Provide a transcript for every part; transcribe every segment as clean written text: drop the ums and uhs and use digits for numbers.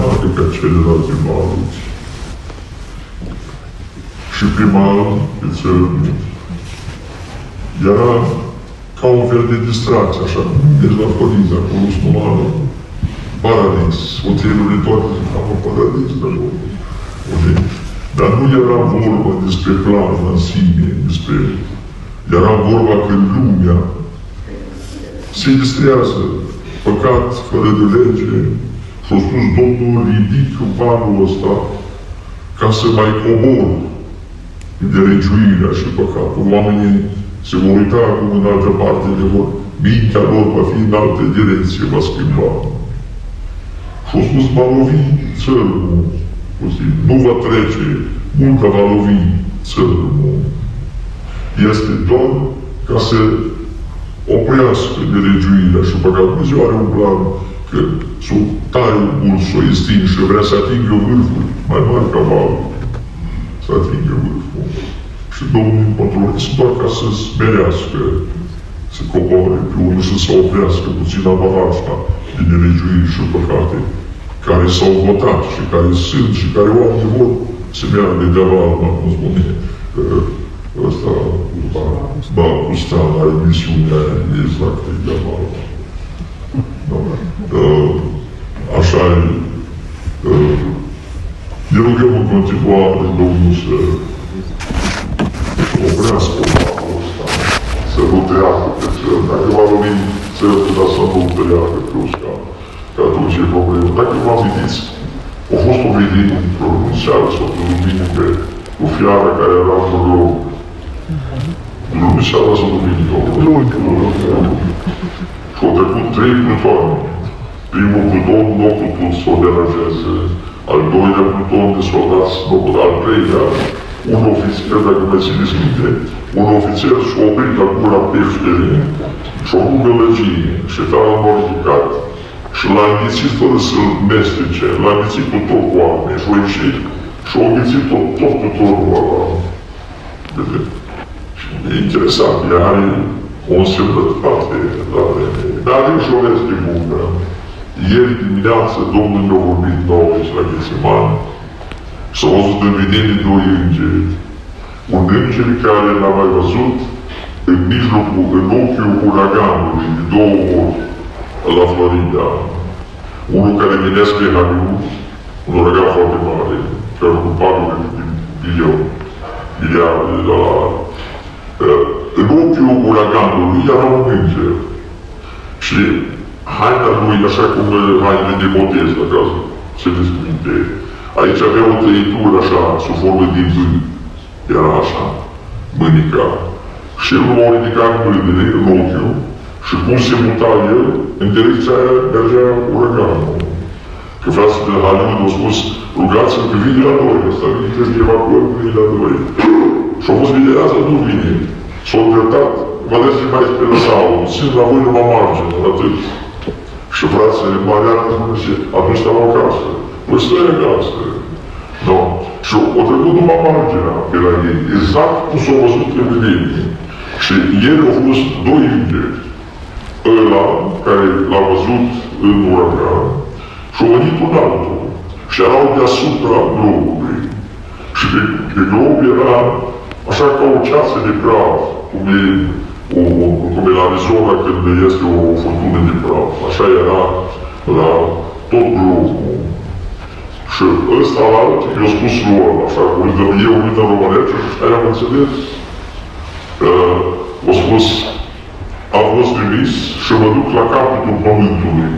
mare ca celelalte valuri. Și prima pe țărmut era ca un fel de distracție, așa, deci la Florința, acolo sunt numai paradis, hotelurile toate sunt cam un paradis de acolo. Dar nu era vorba despre planul în sine, era vorba că lumea se distrează, păcat fără de lege, și-a spus Domnul, ridică banul ăsta ca să mai cobor de legiuirea și păcatul. Oamenii se vor uita acum în altă parte, mintea lor va fi în altă direcție, va schimba. Și-a spus, va lovi țărmul, nu va trece, mult va lovi țărmul. Este doar ca să oprească nelegiuirea și păcatul. Dumnezeu are un plan că s-o taie mult, s-o extind și vrea să atingă vârful mai mare ca valul. Să atingă vârful. Și Domnul controlează doar ca să smerească, să coboare pe unul și să oprească puțin avalanșa din nelegiuiri și păcate care s-au votat și care sunt și care oamenii vor să meargă de-a cum spune ăsta, Gusta la emisiunea exact de-a așa e. Ne rugăm în continuare Domnul să oprească valul ăsta, să nu treacă pe țăr. Dacă va lovi țărul, dar să nu treacă pe uscat, că atunci e problemă. Dacă vă amintiți, a fost o vedenie într-o seară sau într-o duminică cu fiara care era într-o loc. Nu seara sau duminică. Și au trecut 3 plutoane. Primul pluton nu a putut să o deranjeze, al doilea pluton de soldați nu a putut, al treilea, un ofițer, dacă mai țineți minte, un ofițer și-a oprit la gura peșterii și-a avut gălăgie și tara l-a ridicat și l-a înghițit fără să-l mestece, l-a înghițit cu tot cu arme și-a ieșit și-a înghițit tot cu torul ăla. E interesant, ea are o însemnătate la vreme. Dar are și o veste bună. Ieri dimineață Domnul ne-a vorbit nouă și la Ghețimani și s-a văzut în vedenie 2 îngeri. Un înger care l-a mai văzut în mijlocul, în ochiul uraganului de 2 ori la Florida. Unul care venea spre Haliu, un uragan foarte mare, care cu palurile miliarde de dolari. În ochiul uraganului era un înger. Și haina lui, așa cum hainele de botez, la caz se descrie. Aici avea o tăitură așa, sub formă din vânt. Era așa, mânica. Și el l-a ridicat mâinile în ochiul și cum se muta el, în direcția aia mergea uraganul. Că frații de Haliu au spus, rugați-vă că vine la noi, ăsta vine, trebuie să evacuăm, vine la noi. Și au fost videază, nu vine. S-au îndreptat, vă dați mai spre sau, țin la voi numai margine, atât. Și frații Mariana spune și atunci stau acasă. Păi stai acasă. No. Și o trecut numai marginea pe la ei, exact cum s-au văzut în vedenie. Și ieri au fost 2 îngeri. Ăla care l-a văzut în uragan și a venit un altul. Și erau deasupra globului. Și de glob era așa ca o ceasă de praf, cum e la Arizona când este o furtună de praf. Așa era la tot globul. Și ăsta la altul, i-a spus lui ăla, așa, eu uit în românește și aia am înțeles. A spus, am fost trimis și mă duc la capătul pământului.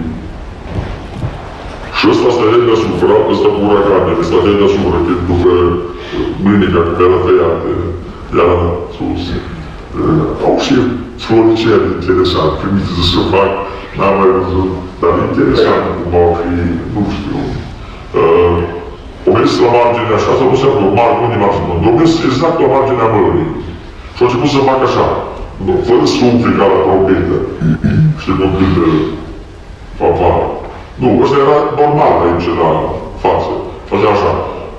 Și ăsta stătea deasupra, ăsta cu uraganele, stătea deasupra, după mânica care era tăiată, era sus. Au și floricele interesant, primiți să fac, n-am mai văzut, dar interesant cum au fi, nu știu. O mers la marginea așa, sau nu se află, unde marginea, o mers exact la marginea mării. Și a început să fac așa, fără să umfle ca la trompetă. Știi cum cântă fanfara. Nu, ăsta era normal aici, la față. Făcea așa.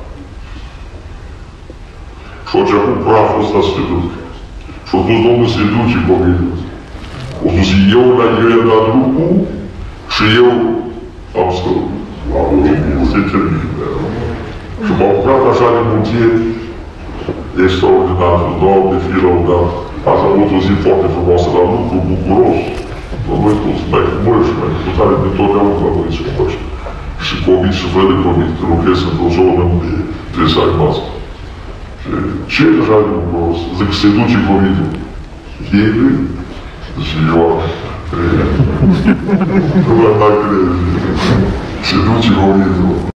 Și a început praful ăsta să se ducă. Și a dus Domnul să-i duce copilul. A spus, eu la el la drumul și eu am stăut. 10.000. Și m-au bucurat așa de multe extraordinar, Doamne, fii lăudat. Azi am avut o zi foarte frumoasă la lucru, bucuros. La noi toți mai mări și mai putare de totdeauna la noi se face. Și promit și vă le promit că lucrez într-o zonă unde trebuie să ai mască. Ce e așa de bucuros? Zic că se duce COVID-ul. Ei, și eu nu mai crezi. Se duce COVID-ul.